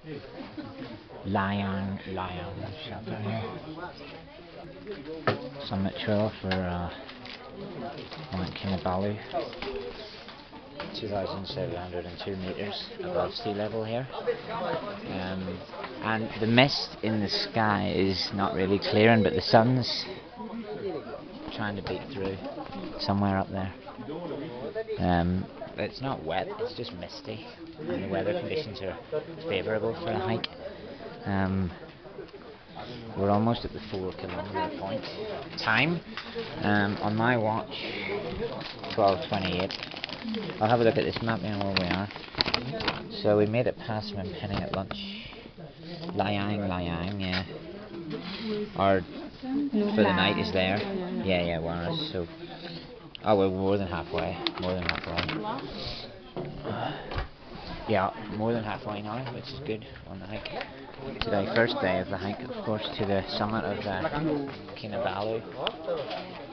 Lion shop down here. Summit trail for Mount Kinabalu. 2,702 meters above sea level here. And the mist in the sky is not really clearing, but the sun's trying to beat through somewhere up there. It's not wet, it's just misty, and the weather conditions are favourable for a hike. We're almost at the 4 kilometre point. Time on my watch, 12:28. I'll have a look at this map and where we are. So we made it past Penning at lunch. Liang, yeah. Our for the night is there. Yeah, Warris. So we're more than halfway. Yeah, more than halfway now, which is good on the hike. Today, first day of the hike, of course, to the summit of Kinabalu.